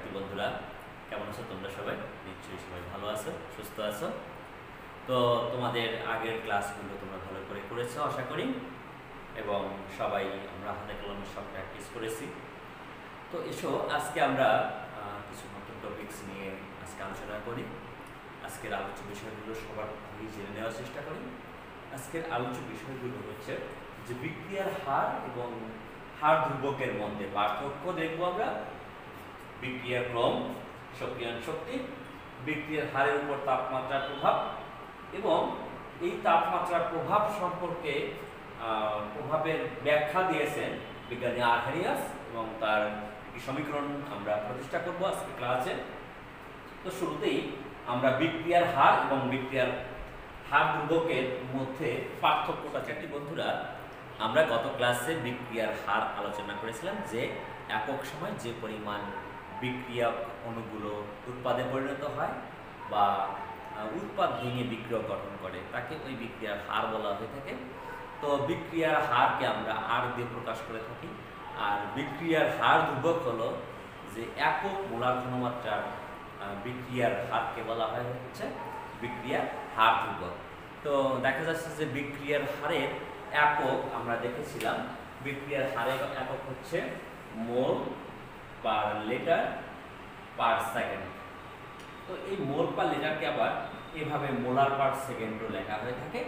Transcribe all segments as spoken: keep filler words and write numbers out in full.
শিক্ষার্থী বন্ধুরা, কেমন আছো তোমরা? সবাই নিশ্চয়ই সবাই ভালো আছো, সুস্থ আছো। তো তোমাদের আগের ক্লাসগুলো তোমরা ভালো করে করেছো আশা করি, এবং সবাই আমরা হাতে কলমে সব প্র্যাকটিস করেছি। তো এসো আজকে আমরা কিছু নতুন টপিকস নিয়ে আজকে আলোচনা করি। আজকের আলোচ্য বিষয়গুলো সবার আগেই জেনে নেওয়ার চেষ্টা করি। আজকের আলোচ্য বিষয়গুলো হচ্ছে যে বিক্রিয়ার হার এবং হার ধ্রুবকের মধ্যে পার্থক্য দেখবো আমরা, বিক্রিয়ার ক্রম, সক্রিয়ণ শক্তি, বিক্রিয়ার হারের উপর তাপমাত্রার প্রভাব, এবং এই তাপমাত্রার প্রভাব সম্পর্কে প্রভাবের ব্যাখ্যা দিয়েছেন বিজ্ঞানী আরহেনিয়াস, এবং তার একটি সমীকরণ আমরা প্রতিষ্ঠা করব আজকে ক্লাসে। তো শুরুতেই আমরা বিক্রিয়ার হার এবং বিক্রিয়ার হার ধ্রুবকের মধ্যে পার্থক্যটা চারটি বন্ধুরা, আমরা গত ক্লাসে বিক্রিয়ার হার আলোচনা করেছিলাম যে একক সময় যে পরিমাণ বিক্রিয়ক অণুগুলো উৎপাদে পরিণত হয় বা উৎপাদ ভেঙে বিক্রিয়ক গঠন করে তাকে ওই বিক্রিয়ার হার বলা হয়ে থাকে। তো বিক্রিয়ার হারকে আমরা আর দিয়ে প্রকাশ করে থাকি, আর বিক্রিয়ার হার ধ্রুবক হলো যে একক মোলার ঘনমাত্রার বিক্রিয়ার হারকে বলা হয় হচ্ছে বিক্রিয়ার হার ধ্রুবক। তো দেখা যাচ্ছে যে বিক্রিয়ার হারের একক আমরা দেখেছিলাম, বিক্রিয়ার হারের একক হচ্ছে মোল পার লিটার পার সেকেন্ড। তো এই মোল পার লিটারকে আবার এভাবে মোলার পার সেকেন্ডও লেখা হয়ে থাকে।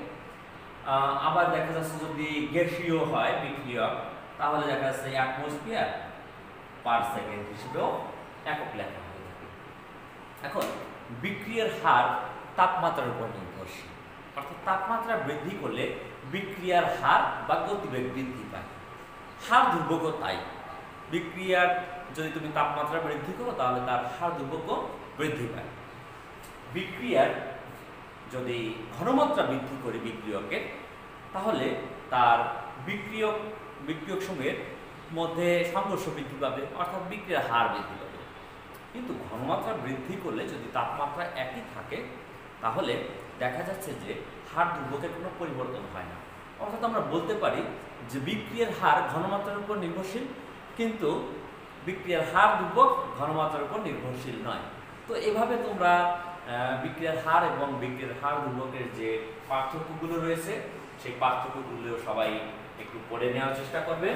আবার দেখা যাচ্ছে যদি গ্যাসীয় হয় বিক্রিয়ক, তাহলে দেখা যাচ্ছে অ্যাটমসফিয়ার পার সেকেন্ড হিসেবেও একক লেখা হয়ে থাকে। এখন বিক্রিয়ার হার তাপমাত্রার উপর নির্ভরশীল, অর্থাৎ তাপমাত্রা বৃদ্ধি করলে বিক্রিয়ার হার বা গতিবেগ বৃদ্ধি পায়। হার ধ্রুবকও তাই, বিক্রিয়ার যদি তুমি তাপমাত্রা বৃদ্ধি করো তাহলে তার হার ধ্রুবকও বৃদ্ধি পায়। বিক্রিয়ার যদি ঘনমাত্রা বৃদ্ধি করে বিক্রিয়কের, তাহলে তার বিক্রিয়ক বিক্রিয়ক সমূহের মধ্যে সংঘর্ষ বৃদ্ধি পাবে, অর্থাৎ বিক্রিয়ার হার বৃদ্ধি পাবে। কিন্তু ঘনমাত্রা বৃদ্ধি করলে যদি তাপমাত্রা একই থাকে, তাহলে দেখা যাচ্ছে যে হার ধ্রুবকের কোনো পরিবর্তন হয় না। অর্থাৎ আমরা বলতে পারি যে বিক্রিয়ার হার ঘনমাত্রার উপর নির্ভরশীল, কিন্তু বিক্রিয়ার হার ধ্রুবক ঘনমাত্রার উপর নির্ভরশীল নয়। তো এভাবে তোমরা বিক্রিয়ার হার এবং বিক্রিয়ার হার ধ্রুবকের যে পার্থক্যগুলো রয়েছে সেই পার্থক্যগুলো সবাই একটু পড়ে নেওয়ার চেষ্টা করবে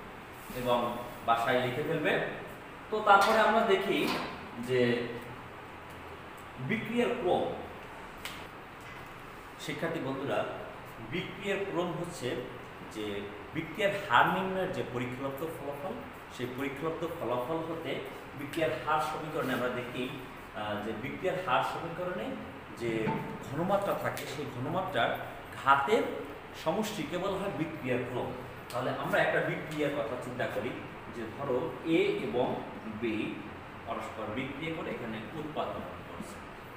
এবং বাসায় লিখে ফেলবে। তো তারপরে আমরা দেখি যে বিক্রিয়ার ক্রম। শিক্ষার্থী বন্ধুরা, বিক্রিয়ার ক্রম হচ্ছে যে বিক্রিয়ার হার নির্ণয়ের যে পরীক্ষালব্ধ ফলাফল, সেই পরীক্ষালব্ধ ফলাফল হতে বিক্রিয়ার হার সমীকরণে আমরা দেখি যে বিক্রিয়ার হার সমীকরণে যে ঘনমাত্রা থাকে সেই ঘনমাত্রার ঘাতের সমষ্টিকে বলা হয় বিক্রিয়ার ক্রম। তাহলে আমরা একটা বিক্রিয়ার কথা চিন্তা করি যে ধরো এ এবং বি পরস্পর বিক্রিয়া করে এখানে উৎপাদন করছে,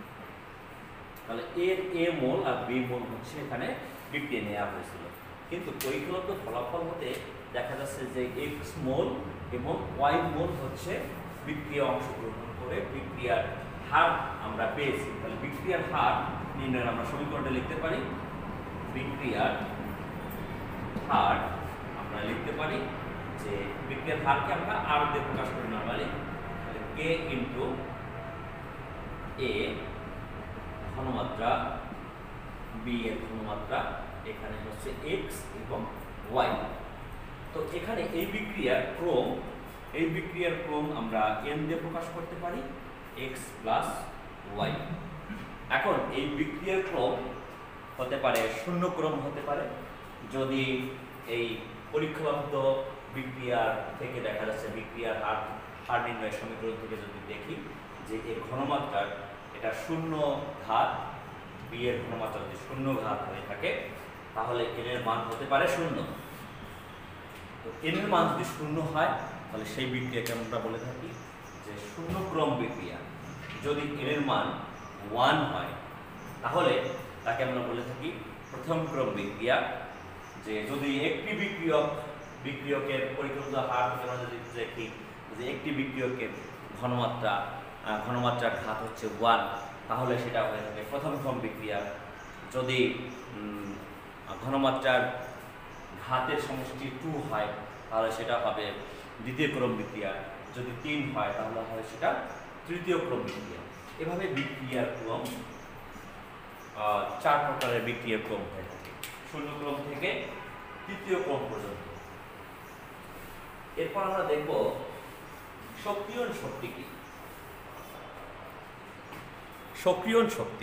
তাহলে এর এ মোল আর বি মোল হচ্ছে এখানে বিক্রিয়া নেওয়া হয়েছিল। কিন্তু পরীক্ষালব্ধ ফলাফল হতে দেখা যাচ্ছে যে এক্স মোল এবং ওয়াই মোল হচ্ছে বিক্রিয়া অংশগ্রহণ করে বিক্রিয়ার হার আমরা পেয়েছি। তাহলে বিক্রিয়ার হার নির্ণয়ের আমরা সমীকরণটা লিখতে পারি, বিক্রিয়ার হার আমরা লিখতে পারি যে বিক্রিয়ার হারকে আমরা আর দিয়ে প্রকাশ করি নরমালি, তাহলে কে ইন্টু এ ঘনমাত্রা বি এর ঘনমাত্রা, এখানে হচ্ছে এক্স এবং ওয়াই। তো এখানে এই বিক্রিয়ার ক্রম, এই বিক্রিয়ার ক্রম আমরা এন দিয়ে প্রকাশ করতে পারি, এক্স প্লাস ওয়াই। এখন এই বিক্রিয়ার ক্রম হতে পারে শূন্য ক্রম হতে পারে, যদি এই পরীক্ষালব্ধ বিক্রিয়ার থেকে দেখা যাচ্ছে বিক্রিয়ার হার হার নির্ণয়ের সমীকরণ থেকে যদি দেখি যে এর ঘনমাত্রার এটা শূন্য ঘাত, বি এর ঘনমাত্রা যদি শূন্য ঘাত হয়ে থাকে তাহলে এন এর মান হতে পারে শূন্য। তো এন এর মান যদি শূন্য হয় তাহলে সেই বিক্রিয়াকে আমরা বলে থাকি যে শূন্য ক্রম বিক্রিয়া। যদি এন এর মান ওয়ান হয় তাহলে তাকে আমরা বলে থাকি প্রথম ক্রম বিক্রিয়া। যে যদি একটি বিক্রিয়ক বিক্রিয়কের পরিকল্পিত হার থেকে আমরা যদি দেখি যে একটি বিক্রিয়কের ঘনমাত্রা ঘনমাত্রার ঘাত হচ্ছে ওয়ান, তাহলে সেটা হয়ে থাকে প্রথম ক্রম বিক্রিয়া। যদি ঘনমাত্রার ঘাতের সমষ্টি টু হয় তাহলে সেটা হবে দ্বিতীয় ক্রম বিক্রিয়া। যদি তিন হয় তাহলে হয় সেটা তৃতীয় ক্রম বিক্রিয়া। এভাবে বিক্রিয়ার ক্রম চার প্রকারের বিক্রিয়ার ক্রম হয়ে থাকে, শূন্য ক্রম থেকে তৃতীয় ক্রম পর্যন্ত। এরপর আমরা দেখব সক্রিয়ণ শক্তি কি। সক্রিয়ণ শক্তি,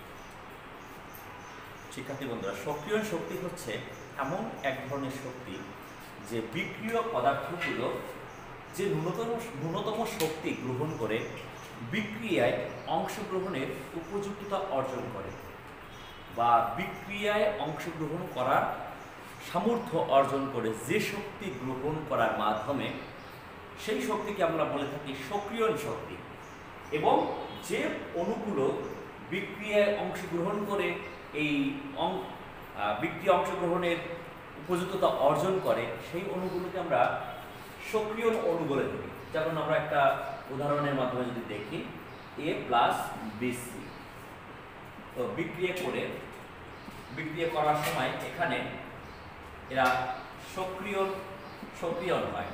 শিক্ষার্থী বন্ধুরা, সক্রিয়ণ শক্তি হচ্ছে এমন এক ধরনের শক্তি যে বিক্রিয় পদার্থগুলো যে ন্যূনতম ন্যূনতম শক্তি গ্রহণ করে বিক্রিয়ায় অংশগ্রহণের উপযুক্ততা অর্জন করে বা বিক্রিয়ায় অংশগ্রহণ করার সামর্থ্য অর্জন করে যে শক্তি গ্রহণ করার মাধ্যমে সেই শক্তিকে আমরা বলে থাকি সক্রিয়ণ শক্তি। এবং যে অণুগুলো বিক্রিয়ায় অংশগ্রহণ করে এই বিক্রিয়া অংশগ্রহণের উপযুক্ততা অর্জন করে সেই অণুগুলোকে আমরা সক্রিয়ণ অণু বলে থাকি। যেমন আমরা একটা উদাহরণের মাধ্যমে যদি দেখি, এ প্লাস বিসি, তো বিক্রিয়া করে বিক্রিয়া করার সময় এখানে এরা সক্রিয় সক্রিয়ণ হয়,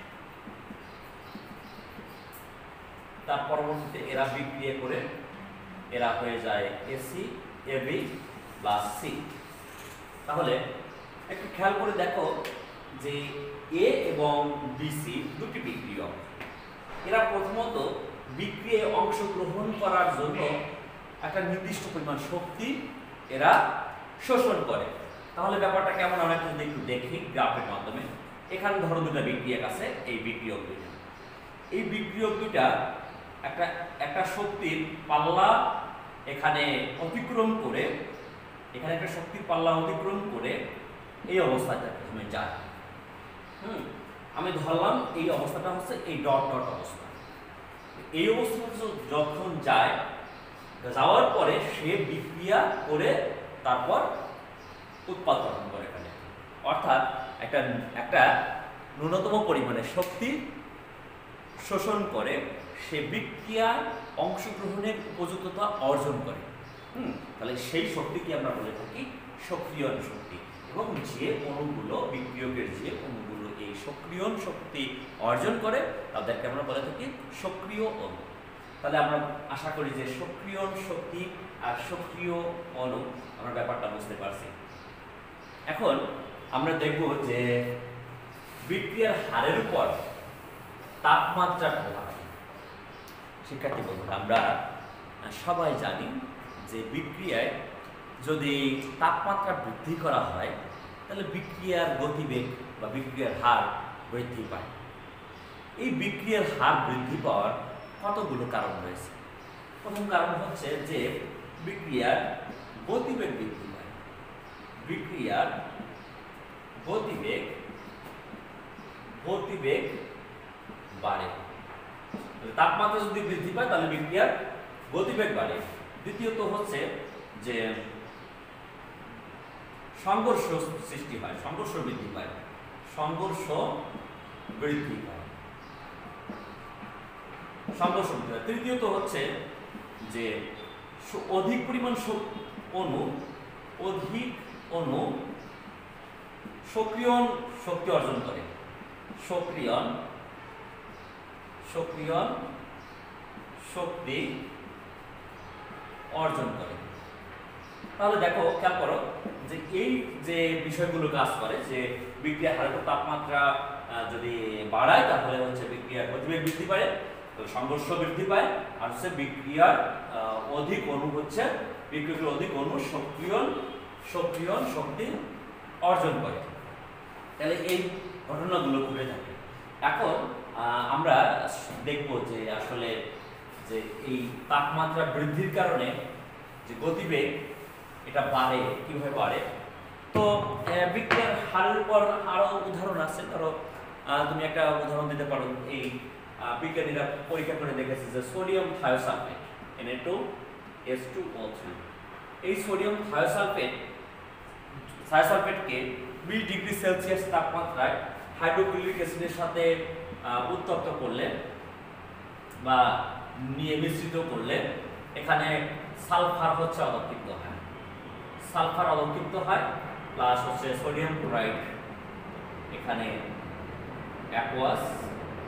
তার পরবর্তীতে এরা বিক্রিয়া করে এরা হয়ে যায় এসি এবি প্লাস সি। তাহলে একটু খেয়াল করে দেখো যে এ এবং বিসি দুটি বিক্রিয়ক, এরা প্রথমত বিক্রিয়ায় অংশগ্রহণ করার জন্য একটা নির্দিষ্ট পরিমাণ শক্তি এরা শোষণ করে। তাহলে ব্যাপারটা কেমন আমরা যদি একটু দেখি গ্রাফের মাধ্যমে। এখানে ধরো দুটা বিক্রিয়ক আছে, এই বিক্রিয়ক দুইটা এই বিক্রিয়ক দুইটা একটা একটা শক্তির পাল্লা এখানে অতিক্রম করে, এখানে একটা শক্তির পাল্লা অতিক্রম করে এই অবস্থাটা প্রথমে যায়। হুম আমি ধরলাম এই অবস্থাটা হচ্ছে এই ডট ডট অবস্থা। এই অবস্থাটা যখন যায়, যাওয়ার পরে সে বিক্রিয়া করে তারপর উৎপাদন করে এখানে, অর্থাৎ একটা একটা ন্যূনতম পরিমাণে শক্তি শোষণ করে সে বিক্রিয়ায় অংশগ্রহণের উপযুক্ততা অর্জন করে। হুম তাহলে সেই শক্তিকে আমরা বলে থাকি সক্রিয়ণ শক্তি। এবং যে অণুগুলো বিক্রিয়কের যে অণুগুলো এই সক্রিয়ণ শক্তি অর্জন করে তাদেরকে আমরা বলে থাকি সক্রিয় অণু। তাহলে আমরা আশা করি যে সক্রিয়ণ শক্তি আর সক্রিয় অণু আমরা ব্যাপারটা বুঝতে পারছি। এখন আমরা দেখব যে বিক্রিয়ার হারের উপর তাপমাত্রার প্রভাব। শিক্ষার্থী বন্ধুরা, আমরা সবাই জানি যে বিক্রিয়ায় যদি তাপমাত্রা বৃদ্ধি করা হয় তাহলে বিক্রিয়ার গতিবেগ বা বিক্রিয়ার হার বৃদ্ধি পায়। এই বিক্রিয়ার হার বৃদ্ধি পাওয়ার কতগুলো কারণ রয়েছে। প্রথম কারণ হচ্ছে যে বিক্রিয়ার গতিবেগ বৃদ্ধি পায়। বিক্রিয়ার গতিবেগ গতিবেগ বাড়ে। তাপমাত্রা যদি বৃদ্ধি পায় তাহলে বিক্রিয়ার গতিবেগ বাড়ে। দ্বিতীয়ত হচ্ছে যে সংঘর্ষ সৃষ্টি হয়, সংঘর্ষ বৃদ্ধি পায়, সংঘর্ষ বৃদ্ধি পায় সংঘর্ষ বৃদ্ধি পায়। তৃতীয়ত হচ্ছে যে অধিক পরিমাণ অণু অধিক অণু সক্রিয়ণ শক্তি অর্জন করে, সক্রিয়ণ সক্রিয়ণ শক্তি অর্জন করে। তাহলে দেখো খেয়াল করো যে এই যে বিষয়গুলো কাজ করে যে বিক্রিয়ার হারের তাপমাত্রা যদি বাড়ায় তাহলে হচ্ছে বিক্রিয়ার গতিবেগ বৃদ্ধি পায়, সংঘর্ষ বৃদ্ধি পায়, আর হচ্ছে বিক্রিয়ার অধিক অণু হচ্ছে বিক্রিয়ার অধিক অণু সক্রিয়ণ সক্রিয়ণ শক্তি অর্জন করে। তাহলে এই ঘটনাগুলো ঘটে থাকে। এখন আমরা দেখব যে আসলে যে এই তাপমাত্রা বৃদ্ধির কারণে যে গতিবেগ এটা বাড়ে, কিভাবে বাড়ে। তো বিক্রিয়ার হারের উপর আরো উদাহরণ আছে। ধরো তুমি একটা উদাহরণ দিতে পারো, এই বিজ্ঞানীরা পরীক্ষা করে দেখেছে যে sodium thiosulphate N A two S two O three, এই সোডিয়াম থায়োসালফেট থায়োসালফেটকে বিশ ডিগ্রি সেলসিয়াস তাপমাত্রায় হাইড্রোক্লোরিক অ্যাসিডের সাথে উত্তপ্ত করলে বা নিয়ে মিশ্রিত করলে এখানে সালফার হচ্ছে অবক্ষিপ্ত হয়, সালফার অবক্ষিপ্ত হয় প্লাস হচ্ছে সোডিয়াম ক্লোরাইড এখানে অ্যাকুয়াস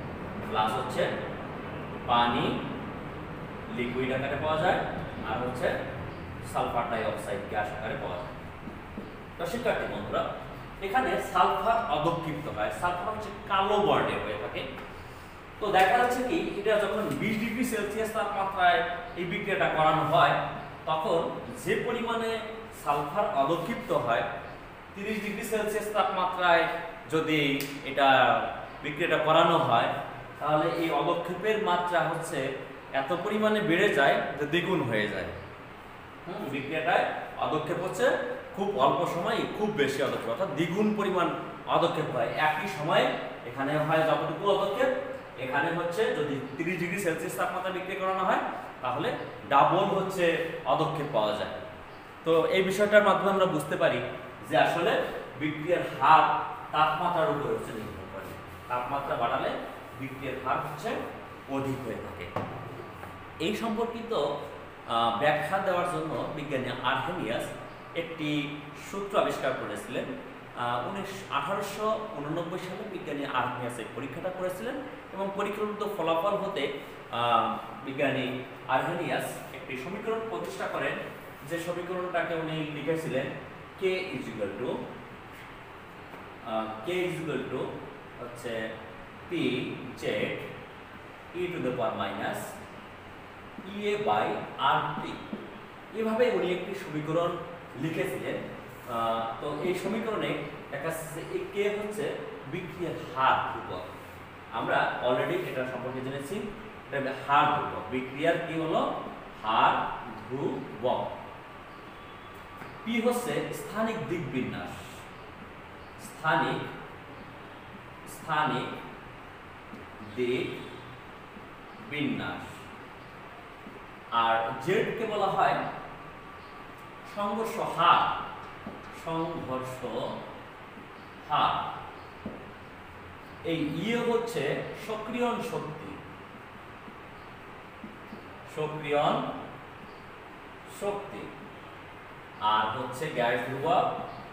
প্লাস হচ্ছে পানি লিকুইড আকারে পাওয়া যায়, আর হচ্ছে সালফার ডাই অক্সাইড গ্যাস আকারে পাওয়া যায়। তো শিক্ষার্থী বন্ধুরা, এখানে সালফার অবক্ষিপ্ত হয়, সালফার হচ্ছে কালো বর্ণের হয়ে থাকে। তো দেখা যাচ্ছে কি এটা যখন বিশ ডিগ্রি সেলসিয়াস তাপমাত্রায় এই বিক্রিয়াটা করানো হয়, তখন যে পরিমাণে সালফার অবক্ষিপ্ত হয় তিরিশ ডিগ্রি সেলসিয়াস তাপমাত্রায় যদি এটা বিক্রিয়াটা করানো হয়, তাহলে এই অবক্ষেপের মাত্রা হচ্ছে এত পরিমাণে বেড়ে যায় যে দ্বিগুণ হয়ে যায়। হুম বিক্রিয়াটায় অবক্ষেপ হচ্ছে খুব অল্প সময় খুব বেশি অবক্ষেপ, অর্থাৎ দ্বিগুণ পরিমাণ অবক্ষেপ হয় একই সময়ে। এখানে হয় যতটুকু অবক্ষেপ, এখানে হচ্ছে যদি তিরিশ ডিগ্রি সেলসিয়াস তাপমাত্রা বিক্রিয়া করানো হয় তাহলে ডাবল হচ্ছে অবক্ষেপ পাওয়া যায়। তো এই বিষয়টার মাধ্যমে আমরা বুঝতে পারি যে আসলে বিক্রিয়ার হার তাপমাত্রার উপর হচ্ছে নির্ভর করে। তাপমাত্রা বাড়ালে বিক্রিয়ার হার হচ্ছে অধিক হয়ে থাকে। এই সম্পর্কিত ব্যাখ্যা দেওয়ার জন্য বিজ্ঞানী আর্হেনিয়াস একটি সূত্র আবিষ্কার করেছিলেন। উনিশ আঠারোশো উননব্বই সালে বিজ্ঞানী আর্হেনিয়াস এই পরীক্ষাটা করেছিলেন এবং পরীক্ষাকৃত ফলাফল হতে বিজ্ঞানী আর্হেনিয়াস একটি সমীকরণ প্রতিষ্ঠা করেন, যে সমীকরণটাকে উনি লিখেছিলেন K is equal to K is equal to হচ্ছে P Z e to the power minus E A by R T. এভাবে উনি একটি সমীকরণ লিখেছিলেন। তো এই সমীকরণে দেখা যাচ্ছে কে হচ্ছে বিক্রিয়ার হার ধ্রুবক। আমরা অলরেডি এটা সম্পর্কে জেনেছি, এটা হার ধ্রুবক। বিক্রিয়ার কি হলো হার ধ্রুবক। পি হচ্ছে স্থানিক দিক বিন্যাস, স্থানিক স্থানিক দিক বিন্যাস। আর জেড কে বলা হয় সংঘর্ষ হার, সংঘর্ষ হার। এই ইয়ে হচ্ছে সক্রিয়ণ শক্তি, সক্রিয়ণ শক্তি। আর হচ্ছে গ্যাস ধ্রুবক,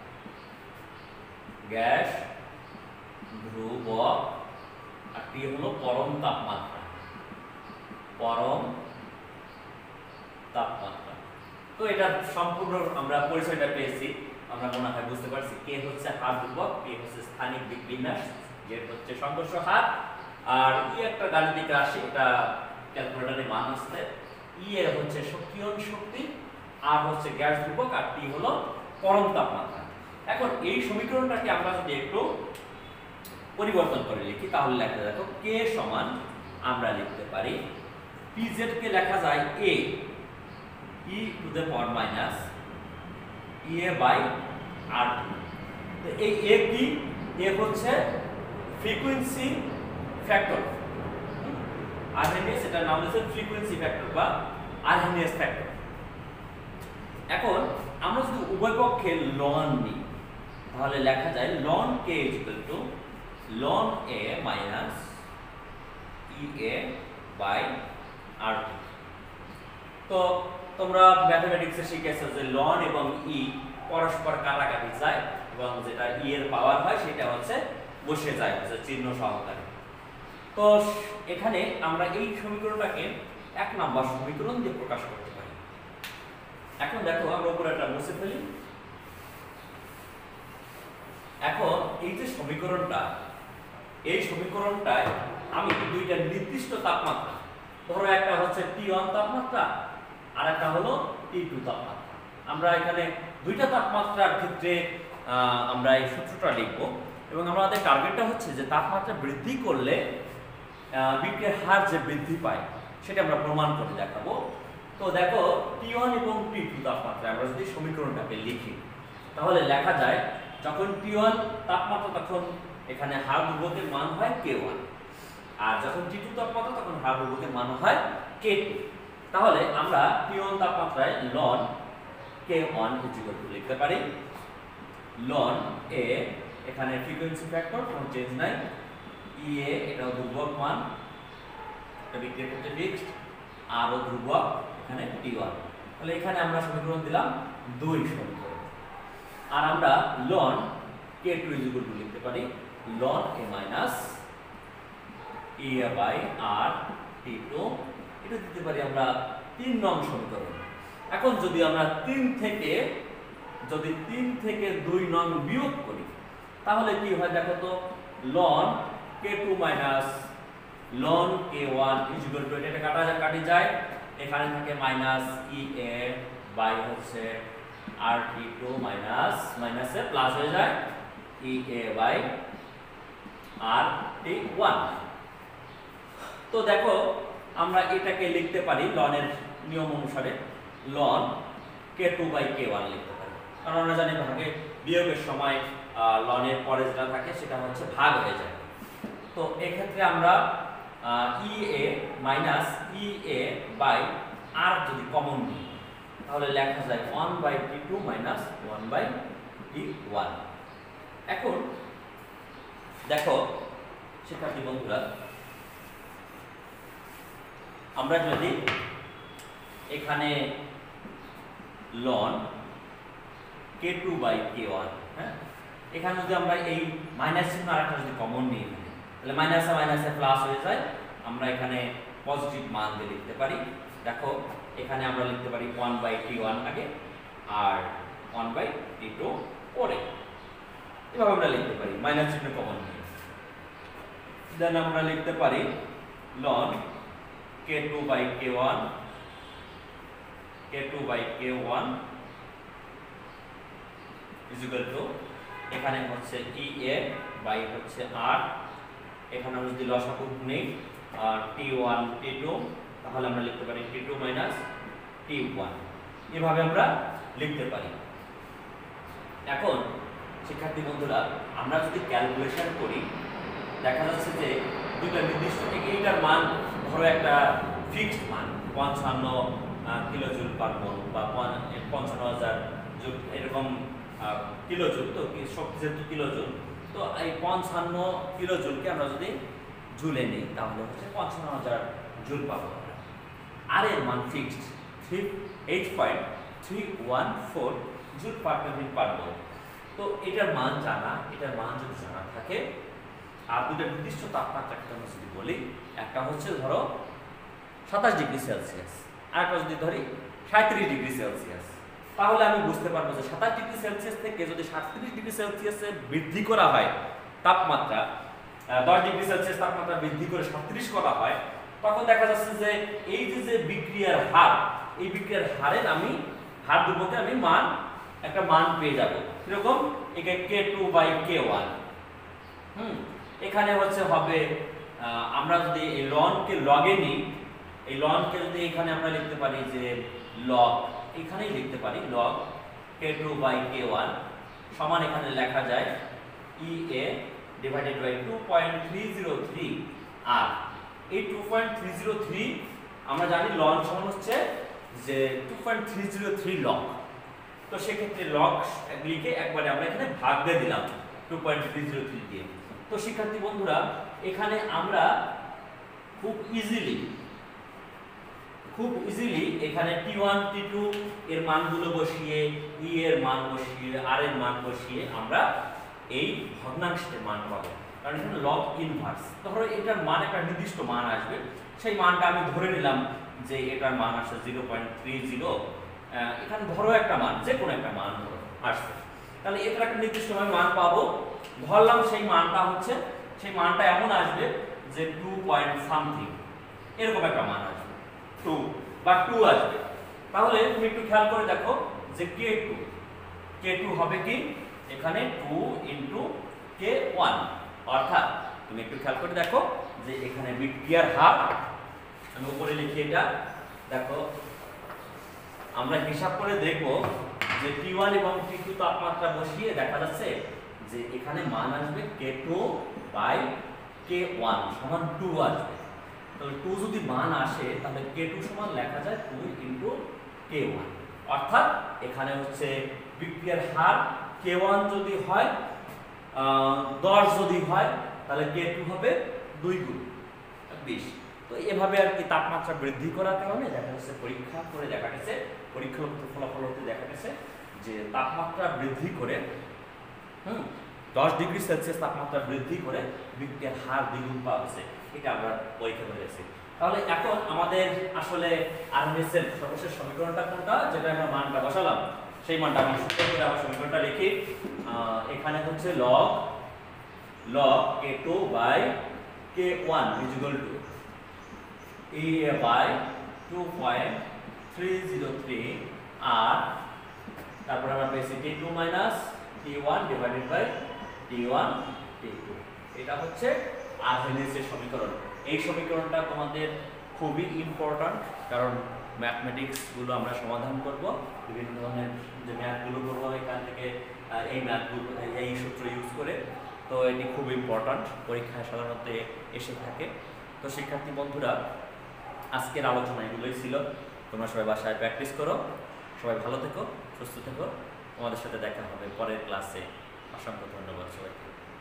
গ্যাস ধ্রুবক। আর টি হলো পরম তাপমাত্রা, পরম তাপমাত্রা। তো এটা সম্পূর্ণ আমরা পরিচয়টা পেয়েছি, আমরা মনে হয় বুঝতে পারছি। কে হচ্ছে হার ধ্রুবক, পি হচ্ছে স্থানিক দিক বিন্যাস, জেড হচ্ছে সংঘর্ষ হার, আর ই একটা গাণিতিক রাশি, এটা ক্যালকুলেটরে মান আসছে। ই এর হচ্ছে সক্রিয়ণ শক্তি, আর হচ্ছে গ্যাস ধ্রুবক, আর টি হলো পরম তাপমাত্রা। এখন এই সমীকরণটাকে আমরা যদি একটু পরিবর্তন করে লিখি তাহলে লেখা দেখো কে সমান আমরা লিখতে পারি পি জেড কে লেখা যায় A e to the power minus E A by R. তো এই এ কি, এ হচ্ছে ফ্রিকোয়েন্সি ফ্যাক্টর। আরহেনিয়াস এটার নাম হচ্ছে ফ্রিকোয়েন্সি ফ্যাক্টর বা আরহেনিয়াস ফ্যাক্টর। এখন আমরা যদি উভয় পক্ষে লন নিই তাহলে লেখা যায় ln K is equal to ln A minus E A by R. তো তোমরা ম্যাথমেটিক্সে শিখেছো যে লন এবং ই পরস্পর কাটাকাটি যায় এবং যেটা ই এর পাওয়ার হয় সেটা হচ্ছে বসে যায় হচ্ছে চিহ্ন সহকারে। তো এখানে আমরা এই সমীকরণটাকে এক নাম্বার সমীকরণ দিয়ে প্রকাশ করতে পারি। এখন দেখো আমরা উপরে একটা মুছে ফেলি। এখন এই যে সমীকরণটা, এই সমীকরণটায় আমি দুইটা নির্দিষ্ট তাপমাত্রা, ধরো একটা হচ্ছে টি ওয়ান তাপমাত্রা আর একটা হলো টি টু তাপমাত্রা, আমরা এখানে দুইটা তাপমাত্রার ক্ষেত্রে আমরা এই সূত্রটা লিখব এবং আমাদের টার্গেটটা হচ্ছে যে তাপমাত্রা বৃদ্ধি করলে বিক্রিয়ার হার যে বৃদ্ধি পায় সেটা আমরা প্রমাণ করে দেখাবো। তো দেখো টি ওয়ান এবং টি টু তাপমাত্রা আমরা যদি সমীকরণটাকে লিখি তাহলে লেখা যায় যখন টি ওয়ান তাপমাত্রা তখন এখানে হার ধ্রুবকের মান হয় কে ওয়ান, আর যখন টি টু তাপমাত্রা তখন হার ধ্রুবকের মান হয় কে টু। তাহলে আমরা টি ওয়ান তাপমাত্রায় ln K one is equal to লিখতে পারি লন এ, এখানে ফ্রিকোয়েন্সি ফ্যাক্টর কোনো চেঞ্জ নাই, ই এ এটাও ধ্রুবক মান, এটা বিক্রিয়ার ক্ষেত্রে ফিক্সড, আর ও ধ্রুবক এখানে টি ওয়ান। তাহলে এখানে আমরা সমীকরণ দিলাম দুই সমীকরণ। আর আমরা ln K two is equal to লিখতে পারি ln A minus E A by R T two, এটা দিতে পারি আমরা তিন নং সমীকরণ। এখন যদি আমরা তিন থেকে যদি তিন থেকে দুই নং বিয়োগ করি তাহলে কি হয় দেখো তো, ln K two minus ln K one is equal to, এটা কাটা যায় কাটি যায়, এখানে থাকে মাইনাস ই এ বাই হচ্ছে আর টি টু মাইনাস মাইনাসে প্লাস হয়ে যায় E A by R T one. তো দেখো আমরা এটাকে লিখতে পারি লনের নিয়ম অনুসারে ln K two by K one লিখতে পারি, কারণ আমরা জানি ভাগে বিয়োগের সময় লনের পরে যেটা থাকে সেটা হচ্ছে ভাগ হয়ে যায়। তো এক্ষেত্রে আমরা ই এ মাইনাস ই এ বাই আর যদি কমন নিই তাহলে লেখা যায় one by T two minus one by T one. এখন দেখো শিক্ষার্থী বন্ধুরা, আমরা যদি এখানে ln K two by K one, হ্যাঁ, এখানে যদি আমরা এই মাইনাস চিহ্ন আরেকটা যদি কমন নিই তাহলে মাইনাসে মাইনাসে প্লাস হয়ে যায়, আমরা এখানে পজিটিভ মান দিয়ে লিখতে পারি। দেখো এখানে আমরা লিখতে পারি ওয়ান বাই টি ওয়ান আগে আর ওয়ান বাই টি টু পরে, এভাবে আমরা লিখতে পারি মাইনাস চিহ্ন কমন নিয়ে। দেন আমরা লিখতে পারি ln K two by K one K two by K one is equal to, এখানে হচ্ছে ই এ বাই হচ্ছে আর, এখানে আমরা যদি লসাগু নেই টি ওয়ান টি টু তাহলে আমরা লিখতে পারি T two minus T one, এভাবে আমরা লিখতে পারি। এখন শিক্ষার্থী বন্ধুরা, আমরা যদি ক্যালকুলেশন করি দেখা যাচ্ছে যে দুইটা নির্দিষ্ট থেকে এইটার মান ধরো একটা ফিক্সড মান পঞ্চান্ন কিলোজুল পার মোল বা পঞ্চান্ন হাজার জুল এরকম কিলোজুল, তো শক্তি যেহেতু কিলোজুল, তো এই পঞ্চান্ন কিলোজুলকে আমরা যদি জুলে নিই তাহলে হচ্ছে পঞ্চান্ন হাজার জুল পাবো। আর এর মান fixed three eight point three one four joule per kelvin per mole. তো এটার মান জানা, এটার মান যদি জানা থাকে আর দুটো নির্দিষ্ট তাপমাত্রাকে আমরা যদি বলি, একটা হচ্ছে ধরো সাতাশ ডিগ্রি সেলসিয়াস আর একটা যদি ধরি সাঁত্রিশ ডিগ্রি সেলসিয়াস, তাহলে আমি বুঝতে পারবো যে সাতাশ ডিগ্রি সেলসিয়াস থেকে যদি সাতত্রিশ ডিগ্রি সেলসিয়াসে বৃদ্ধি করা হয় তাপমাত্রা, দশ ডিগ্রি সেলসিয়াস তাপমাত্রা বৃদ্ধি করে সাতত্রিশ করা হয়, তখন দেখা যাচ্ছে যে এই যে যে বিক্রিয়ার হার, এই বিক্রিয়ার হারের আমি হার দুটোকে আমি মান একটা মান পেয়ে যাব। কিরকম, একে K two by K one, হুম, এখানে হচ্ছে হবে আমরা যদি এই লনকে লগে নিই, এই লনকে যদি এখানে আমরা লিখতে পারি যে লগ, এখানেই লিখতে পারি log K two by K one সমান এখানে লেখা যায় E A divided by two point three zero three R এই two point three zero three আমরা জানি লন সমান হচ্ছে যে two point three zero three log, তো সেক্ষেত্রে লগ লিখে একবারে আমরা এখানে ভাগ দিয়ে দিলাম two point three zero three দিয়ে। তো শিক্ষার্থী বন্ধুরা, এখানে আমরা খুব ইজিলি খুব ইজিলি এখানে টি ওয়ান টি টু এর মানগুলো বসিয়ে, ই এর মান বসিয়ে, আর এর মান বসিয়ে আমরা এই ভগ্নাংশের মান পাবো, কারণ এখানে লগ ইনভার্স। ধরো এটার মান একটা নির্দিষ্ট মান আসবে, সেই মানটা আমি ধরে নিলাম যে এটার মান আসছে জিরো পয়েন্ট থ্রি জিরো, এখানে ধরো একটা মান যে কোনো একটা মান আসবে, তাহলে এটার একটা নির্দিষ্ট মান পাবো, ধরলাম সেই মানটা হচ্ছে সেই মানটা এমন আসবে যে টু পয়েন্ট সামথিং এরকম একটা মান আসবে, টু বা টু আসবে। তাহলে তুমি একটু খেয়াল করে দেখো যে কে টু কে টু হবে কি এখানে টু ইনটু কে ওয়ান, অর্থাৎ তুমি একটু খেয়াল করে দেখো যে এখানে বিক্রিয়ার হার, আমি উপরে লিখি এটা, দেখো আমরা হিসাব করে দেখব যে টি ওয়ান এবং টি টু তাপমাত্রা বসিয়ে দেখা যাচ্ছে যে এখানে মান আসবে K two by K one সমান টু আসবে। তাহলে টু যদি মান আসে তাহলে কে টু সমান লেখা যায় টু ইনটু কে ওয়ান, অর্থাৎ এখানে হচ্ছে বিক্রিয়ার হার কে ওয়ান যদি হয় দশ, যদি হয় তাহলে কে টু হবে দুই গুণ বিশ। তো এভাবে আর কি তাপমাত্রা বৃদ্ধি করার কারণে দেখা যাচ্ছে পরীক্ষা করে দেখা গেছে, পরীক্ষার ফলাফল হতে দেখা গেছে যে তাপমাত্রা বৃদ্ধি করে হুম দশ ডিগ্রি সেলসিয়াস তাপমাত্রা বৃদ্ধি করে বিক্রিয়ার হার দ্বিগুণ পাওয়া গেছে। এটা আমরা পরীক্ষা করে গেছি। তাহলে এখন আমাদের আসলে আরএমএস-এর সর্বশেষ সমীকরণটা কোনটা, যেটা আমরা মানটা বসালাম, সেই মানটা আমরা সূত্র করে আমরা সমীকরণটা লিখি। এখানে হচ্ছে log log K two by K one is equal to e by two point three zero three R তারপর আমরা পেয়েছি T two minus T one divided by T one T two. এটা হচ্ছে আরএমএস-এর সমীকরণ। এই সমীকরণটা তোমাদের খুবই ইম্পর্ট্যান্ট, কারণ ম্যাথমেটিক্স গুলো আমরা সমাধান করব, বিভিন্ন ধরনের যে ম্যাথগুলো করবো এখান থেকে এই ম্যাথগুলো এই সূত্র ইউজ করে। তো এটি খুব ইম্পর্ট্যান্ট, পরীক্ষায় সাধারণত এসে থাকে। তো শিক্ষার্থী বন্ধুরা, আজকের আলোচনা এগুলোই ছিল। তোমরা সবাই বাসায় প্র্যাকটিস করো। সবাই ভালো থেকো, সুস্থ থেকো। তোমাদের সাথে দেখা হবে পরের ক্লাসে। অসংখ্য ধন্যবাদ সবাইকে।